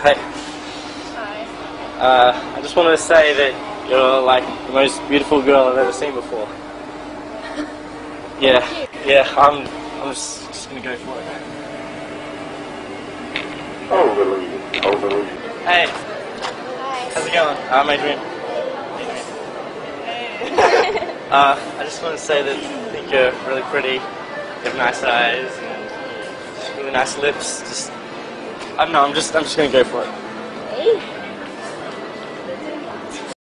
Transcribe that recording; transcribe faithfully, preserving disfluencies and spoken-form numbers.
Hey. Hi. Uh, I just wanted to say that you're like the most beautiful girl I've ever seen before. Yeah, yeah, I'm, I'm just, just gonna go for it. Oh, believe it. Oh, believe it. Hey, Hi. how's it going? I'm Adrian. uh, I just want to say that I think you're really pretty. You have nice eyes and really nice lips. Just, I don't know. I'm just, I'm just gonna go for it. Hey.